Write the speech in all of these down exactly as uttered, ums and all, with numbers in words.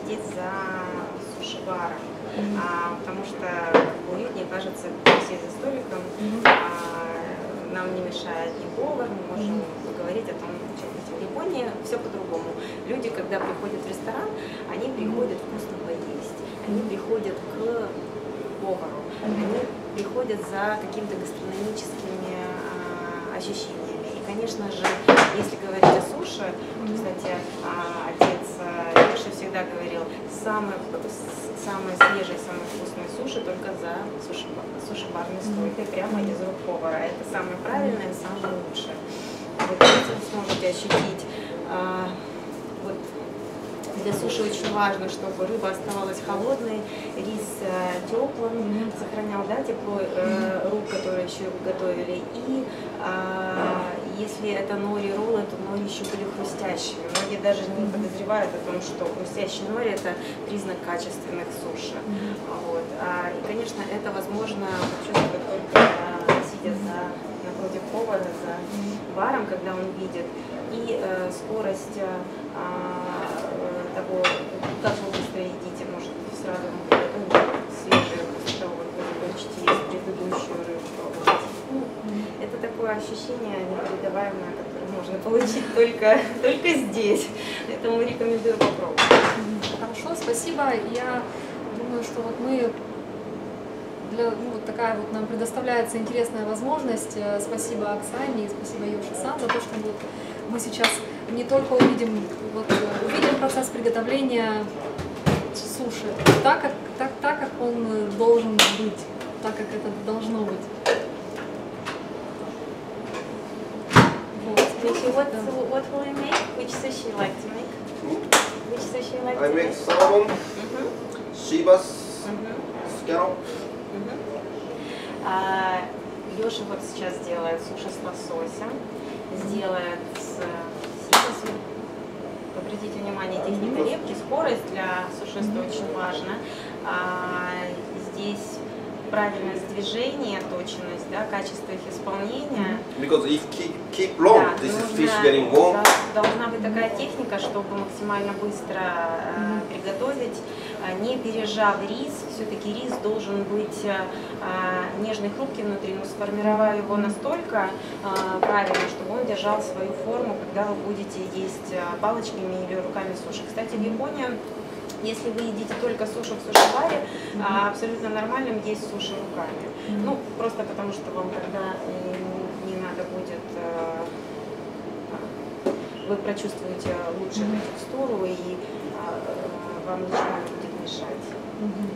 сидеть за суши-баром, mm-hmm. а, потому что уютнее кажется сидеть за столиком, mm-hmm. а, нам не мешает ни повар, мы можем mm-hmm. поговорить о том, что в Японии все по-другому. Люди, когда приходят в ресторан, они приходят вкусно поесть, они приходят к повару, они приходят за какими-то гастрономическими а, ощущениями. И, конечно же, если говорить о суши, кстати, а, отец Леша всегда говорил, самые, самые свежие, самые вкусные суши только за суши-барной стойкой, прямо из рук повара. Это самое правильное, самое лучшее. Вот вы сможете ощутить. А, вот, для суши очень важно, чтобы рыба оставалась холодной, рис э, теплым, mm-hmm. сохранял, да, тепло э, рук, которые еще готовили. И э, если это нори роллы, то нори еще были хрустящими. Многие даже не подозревают о том, что хрустящий нори – это признак качественных суши. Mm-hmm. Вот. а, и, конечно, это возможно почувствовать только э, сидя за, напротив повара, за баром, когда он видит. И э, скорость э, того, как вы быстро едите, может быть, сразу приготовить свежее, после того, как вы закончите есть предыдущую рыбу пробовать. Это такое ощущение непередаваемое, которое можно получить только, только здесь. Поэтому рекомендую попробовать. Хорошо, спасибо. Я думаю, что вот мы для, ну, вот такая вот нам предоставляется интересная возможность. Спасибо Оксане и спасибо Йоши-сан за то, что вот мы сейчас не только увидим, вот, увидим процесс приготовления суши, так как, так, так как он должен быть, так как это должно быть. Вот. What, what will you make? Which sushi you like to make? Which sushi you like to I make? I make salmon, mm-hmm. shibas, mm-hmm. scallop. А, Леша вот сейчас делает суши с лососем, сделает с сибасом. Обратите внимание, техника лепки, скорость для сушиста очень важна. А, здесь правильность движения, точность, да, качество их исполнения. Because if keep keep long, да, this нужно, is fish getting warm. Да, должна быть такая техника, чтобы максимально быстро э, приготовить, э, не пережав рис. Все-таки рис должен быть э, нежный, хрупкий внутри, но сформировав его настолько э, правильно, чтобы он держал свою форму, когда вы будете есть палочками или руками суши. Кстати, в Японии, если вы едите только суши в суши-баре, mm-hmm. а, абсолютно нормальным есть суши руками. Mm-hmm. Ну, просто потому что вам тогда не, не надо будет, а, вы прочувствуете лучше mm-hmm. текстуру и а, вам ничего не будет мешать. Mm-hmm.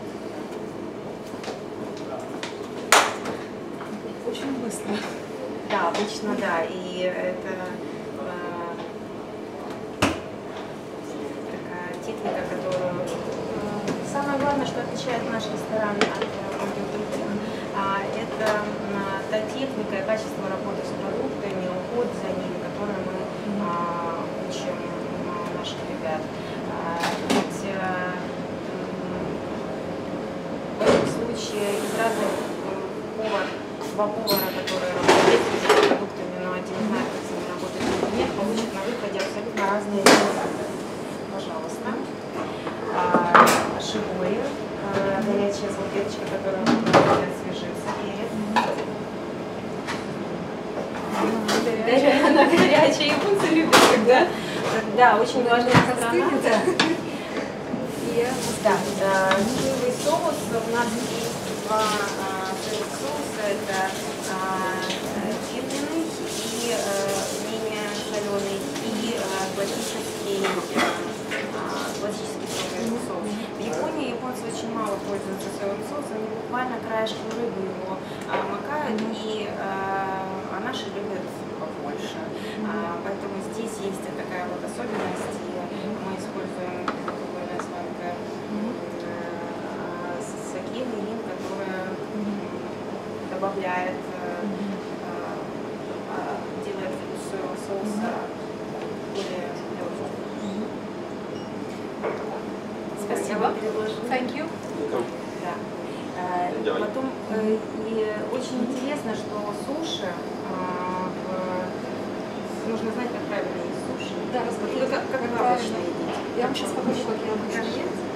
Очень быстро. Да, обычно да, и это техника, которую самое главное, что отличает наш ресторан от многих других, это та техника и качество работы с продуктами, уход за ними, которые мы учим наших ребят. Ведь в этом случае из разных повар, два повара, которые работают с продуктами, но один знает, как с ними работать, нет, получат на выходе абсолютно разные результаты. Пожалуйста. А, шибури, а, горячая салфеточка, которая освежится перед. Она горячая, японцы любят, когда... Да, очень важная сторона. Да, соевый соус. У нас есть два соевых соуса. Это фирменный и менее соленый, и классический. классический соевый соус. В Японии японцы очень мало пользуются соевым соусом, они буквально краешком рыбы его а, макают, и а, а наши любят побольше. А, поэтому здесь есть такая вот особенность, и мы используем алкогольное сладкое саке, мирин, которое добавляет, делает вкус соевого соуса более легким. Спасибо. Thank you. Да. Потом э, и очень интересно, что суши, э, в, нужно знать, как правильно есть суши. Да, расскажите, как, как, как вы обычно едите? Я вам сейчас покажу, как я обычно ем.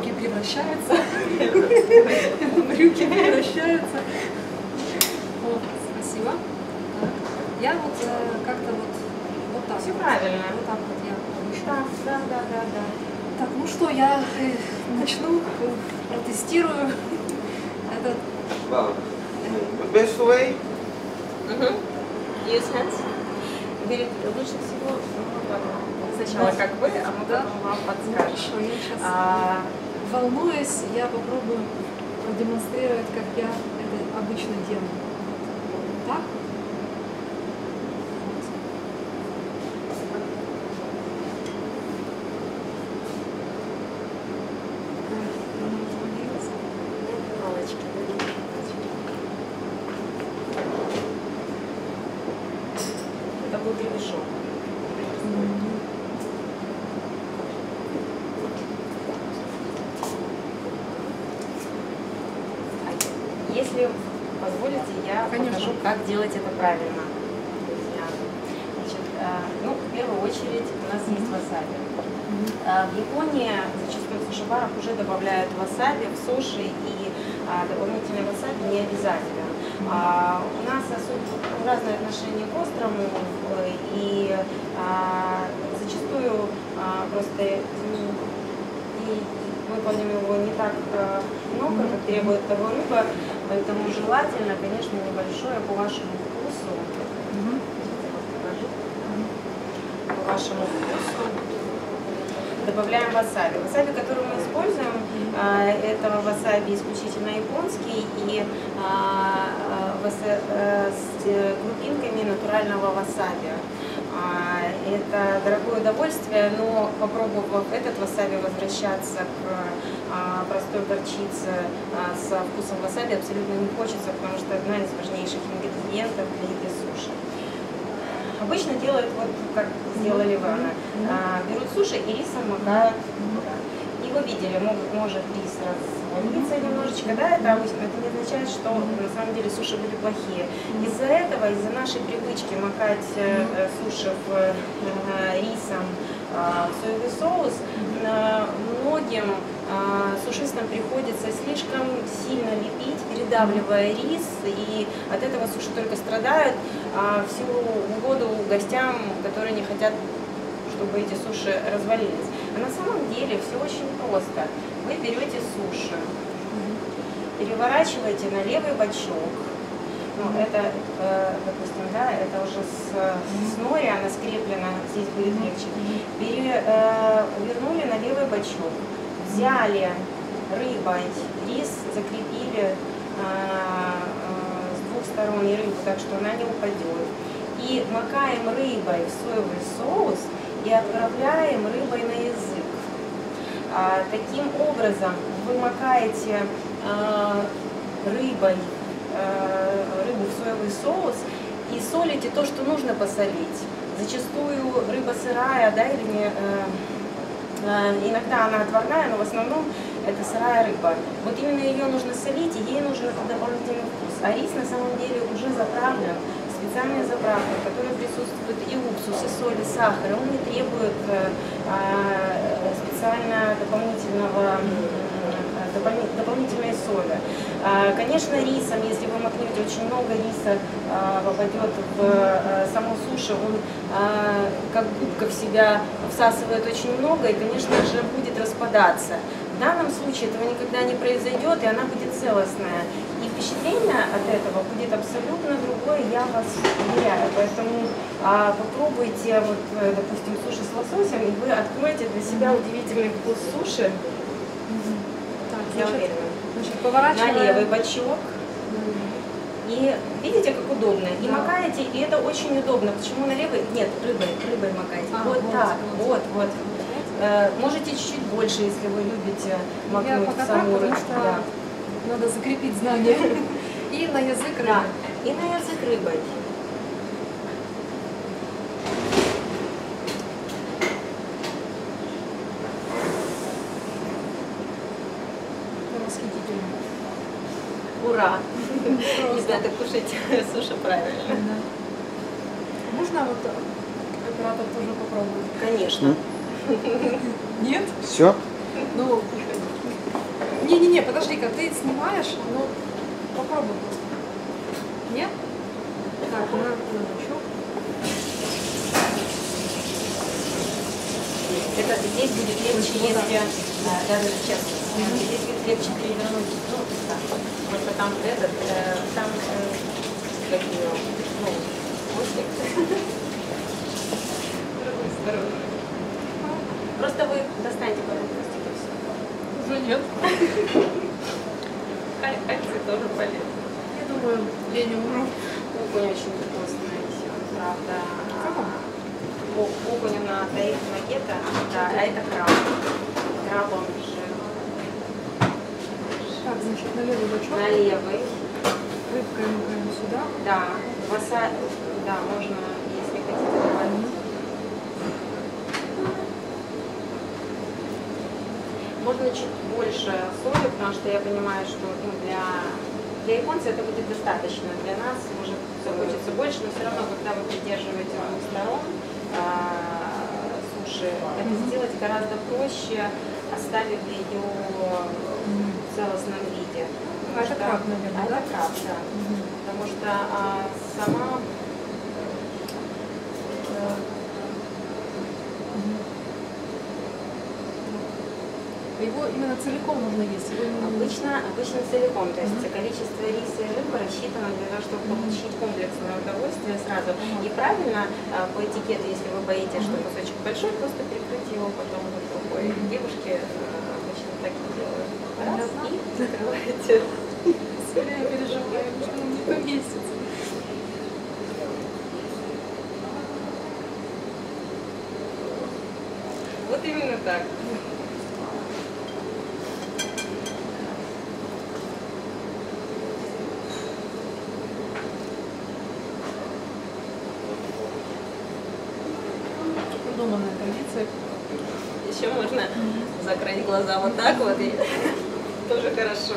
брюки превращаются. Брюки превращаются. Вот, спасибо. Так. Я вот э, как-то вот, вот так. Все вот, правильно. Вот так вот я. Да, да, да, да, да. Так, ну что, я э, начну, э, протестирую этот. Well, the best way. Угу. Use hands. Говорит, лучше всего ну, вот так вот. Сначала Да. как вы, а мы Да. потом вам Ну, подскажем. хорошо, я сейчас, А, волнуюсь, я попробую продемонстрировать, как я это обычно делаю. Так? палочки. Это был гребешок. Если позволите, я Конечно. покажу, как делать это правильно. Друзья. Значит, а, ну, в первую очередь у нас есть васаби. А, В Японии зачастую в суши-барах уже добавляют васаби в суши, и а, дополнительный васаби не обязательно. А, у нас особо разное отношение к острому, э, и а, зачастую а, просто м, и выполним его не так э, много, как требует того рыба, поэтому желательно, конечно, небольшое по вашему вкусу. Мгм. Я вам покажу. По вашему вкусу добавляем васаби. Васаби, который мы используем, а, это васаби исключительно японский и а, а, васа- а, с э, крупинками натурального васаби. А, Это дорогое удовольствие, но попробовав этот васаби, возвращаться к а, простой горчице а, со вкусом васаби абсолютно не хочется, потому что одна из важнейших ингредиентов для еды суши. Обычно делают вот как сделали вы, Анна. А, берут суши и рисом макают. И вы видели, могут, может рис развалиться немножечко, да, это обычно, это не означает, что на самом деле суши были плохие. Из-за этого, из-за нашей привычки макать э, э, суши в, э, рисом э, в соевый соус, э, многим э, сушистам приходится слишком сильно лепить, передавливая рис, и от этого суши только страдают, а всю угоду гостям, которые не хотят, чтобы эти суши развалились. А на самом деле все очень просто. Вы берете суши, переворачиваете на левый бочок. Ну, это, э, допустим, да, это уже с, с нори, она скреплена, здесь будет легче. Пере, э, вернули на левый бочок, взяли рыбой рис, закрепили э, э, с двух сторон и рыбу, так что она не упадет. И макаем рыбой в соевый соус и отправляем рыбой на язык. А, таким образом вы макаете а, рыбой, а, рыбу в соевый соус и солите то, что нужно посолить. Зачастую рыба сырая, да, или не, а, а, иногда она отварная, но в основном это сырая рыба. Вот именно ее нужно солить, и ей нужен дополнительный вкус. А рис на самом деле уже заправлен специальной заправкой, в которой присутствует и уксус, и соль, и сахар. Он не требует а, специально дополнительного, допол- дополнительной соли. А, конечно, рисом, если вы макнете очень много риса, а, попадет в а, саму суши, он а, как губка в себя всасывает очень много и, конечно же, будет распадаться. В данном случае этого никогда не произойдет, и она будет целостная. И впечатление от этого будет абсолютно другое, я вас уверяю. Поэтому а, попробуйте, вот, допустим, суши с лососем, и вы откроете для себя удивительный вкус суши. Так, Я значит, уверена. значит, На поворачиваем. левый бочок. И видите, как удобно? И Да. макаете, и это очень удобно. Почему на левый? Нет, рыбой, рыбой макаете. А, вот, вот, так, вот. вот, вот. Э, можете чуть-чуть больше, если вы любите Я макнуть пока так, саму потому рыбу. что Да. надо закрепить знания. И на язык рыбы. Да. И на язык рыбой. Это восхитительно. Ура! Просто. Ребята, кушайте суши правильно. Да. Можно вот оператор тоже попробовать? Конечно. Нет? Все? Ну, Не-не-не, подожди-ка, ты снимаешь, ну попробуй просто. Нет? Так, на, на бочок. Это здесь будет легче, Вот так. если а, даже сейчас Мгм. здесь будет легче перевернуть. Ну, так. Просто там этот, э, там э, как ее, ну, хвостик. С другой стороны. Просто вы достаньте пару хвостиков. Уже нет. Кальций тоже полезно. Я думаю, я не умру. Окунь очень вкусный, правда. Какой? О- Окунь на тариф макета, да, а это краб. Краб он же Так, значит, на левый бочок. на левый. Рыбкой макаем сюда. Да, васа, да, можно, если хотите, добавить. Можно чуть больше соли, потому что я понимаю, что ну, для, для японцев это будет достаточно. Для нас может захочется больше, но все равно, когда вы придерживаете двух сторон а, суши, это сделать гораздо проще, оставив ее в целостном виде. А это краб, наверное, а да? это краб, да. Мгм. Потому что а, сама э, Его именно целиком нужно есть. Его не- обычно, обычно целиком, то есть количество риса и рыбы рассчитано для того, чтобы получить комплексное удовольствие сразу. И правильно а, по этикету, если вы боитесь, что кусочек большой, просто перекрыть его потом вот другой. Девушки а, обычно так и делают. Раз, и закрываете. Я переживаю, что он не поместится. Вот именно так. Продуманная традиция. Еще можно закрыть глаза вот так вот, и тоже хорошо.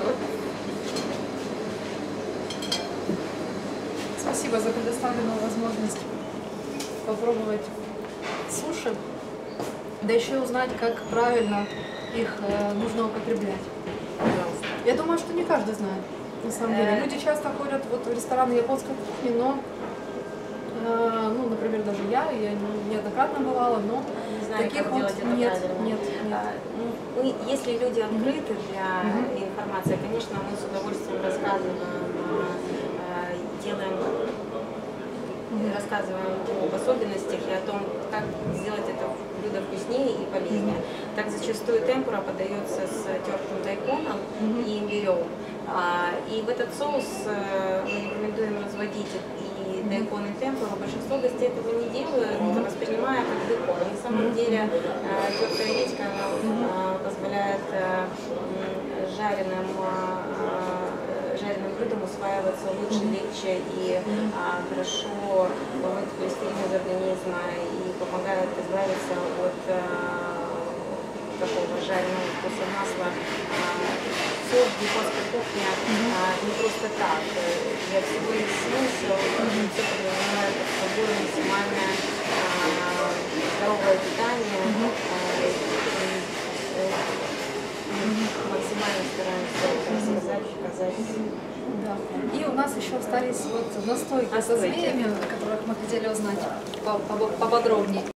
Спасибо за предоставленную возможность попробовать суши, да еще узнать, как правильно их э, нужно употреблять. Пожалуйста. Я думаю, что не каждый знает, на самом деле. Э. Люди часто ходят вот в рестораны японской кухни, но, э, ну, например, даже я, я не- неоднократно бывала, но Не знаю, таких как вот делать это нет, правильно. нет, нет. А, ну, мы- если люди открыты для Мгм. информации, конечно, мы с удовольствием рассказываем, а, делаем, рассказываем об особенностях и о том, как сделать это блюдо вкуснее и полезнее. Так зачастую темпура подается с тертым дайконом Мгм. и имбирем. А, И в этот соус э, мы рекомендуем разводить и дайкон, и темпуру. Большинство гостей этого не делают, воспринимая как декор. На самом деле э, тертая редька она, э, позволяет э, м, жареным, э, жареным блюдам усваиваться лучше, легче и а, хорошо помыть холестерин из организма и помогает избавиться от э, такого жареного вкуса масла. Все в японской кухне а, не просто так. Для всего есть смысл, все подразумевает под собой максимальное а, здоровое питание. А, и, э, максимально стараемся рассказать, показать. Да. И у нас еще остались вот настойки со Настойки. змеями, о которых мы хотели узнать по- по- поподробнее.